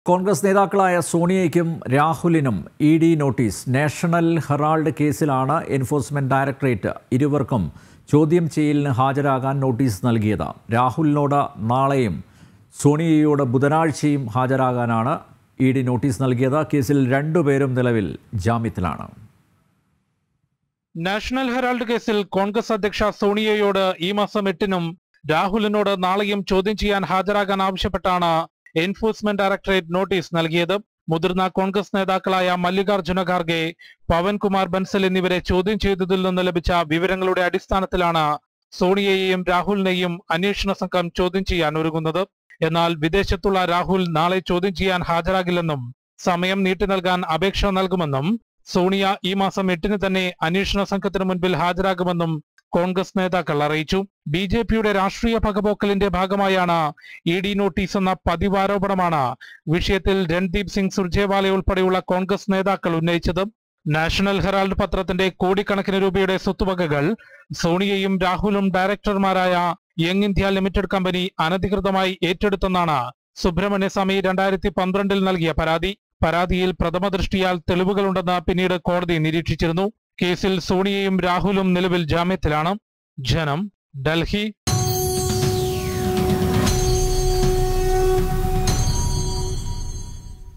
കോൺഗ്രസ് നേതാക്കളായ സോണിയയ്ക്കും രാഹുലിനും ഇഡി നോട്ടീസ്. നാഷണൽ ഹെറാൾഡ് കേസിലാണ് എൻഫോഴ്സ്മെന്റ് ഡയറക്ടറേറ്റ് ഇരുവർക്കും ചോദ്യം ചെയ്യലിന് ഹാജരാകാൻ നോട്ടീസ് നൽകിയത്. രാഹുലിനോട് നാളെയും സോണിയയോട് ബുധനാഴ്ചയും ഹാജരാകാനാണ് ഇഡി നോട്ടീസ് നൽകിയത്. കേസിൽ രണ്ടുപേരും നിലവിൽ ജാമ്യത്തിലാണ്. നാഷണൽ ഹെറാൾഡ് കേസിൽ കോൺഗ്രസ് അധ്യക്ഷ സോണിയയോട് ഈ മാസം 8-നും രാഹുലിനോട് നാളെയും ചോദ്യം ചെയ്യാൻ ഹാജരാകാൻ ആവശ്യപ്പെട്ടാണ് എൻഫോഴ്സ്മെന്റ് ഡയറക്ടറേറ്റ് നോട്ടീസ് നൽകിയത്. മുതിർന്ന കോൺഗ്രസ് നേതാക്കളായ മല്ലികാർജുന ഖാർഗെ, പവൻകുമാർ ബൻസൽ എന്നിവരെ ചോദ്യം ചെയ്തതിൽ നിന്ന് ലഭിച്ച വിവരങ്ങളുടെ അടിസ്ഥാനത്തിലാണ് സോണിയയെയും രാഹുലിനെയും അന്വേഷണ സംഘം ചോദ്യം ചെയ്യാൻ ഒരുങ്ങുന്നത്. എന്നാൽ വിദേശത്തുള്ള രാഹുൽ നാളെ ചോദ്യം ചെയ്യാൻ ഹാജരാകില്ലെന്നും സമയം നീട്ടി നൽകാൻ അപേക്ഷ നൽകുമെന്നും സോണിയ ഈ മാസം 8-ന് തന്നെ അന്വേഷണ സംഘത്തിന് മുൻപിൽ ഹാജരാകുമെന്നും കോൺഗ്രസ് നേതാക്കൾ അറിയിച്ചു. ബിജെപിയുടെ രാഷ്ട്രീയ പകപോക്കലിന്റെ ഭാഗമായാണ് ഇഡി നോട്ടീസ് എന്ന പതിവാരോപണമാണ് വിഷയത്തിൽ രൺദീപ് സിംഗ് സുർജേവാല ഉൾപ്പെടെയുള്ള കോൺഗ്രസ് നേതാക്കൾ ഉന്നയിച്ചത്. നാഷണൽ ഹെറാൾഡ് പത്രത്തിന്റെ കോടിക്കണക്കിന് രൂപയുടെ സ്വത്തുവകകൾ സോണിയയും രാഹുലും ഡയറക്ടർമാരായ യങ് ഇന്ത്യ ലിമിറ്റഡ് കമ്പനി അനധികൃതമായി ഏറ്റെടുത്തെന്നാണ് സുബ്രഹ്മണ്യസ്വാമി 2012 നൽകിയ പരാതി. പരാതിയിൽ പ്രഥമ ദൃഷ്ടിയാൽ തെളിവുകളുണ്ടെന്ന് പിന്നീട് കോടതി നിരീക്ഷിച്ചിരുന്നു. കേസിൽ സോണിയയും രാഹുലും നിലവിൽ ജാമ്യത്തിലാണ്. ജനം, ഡൽഹി.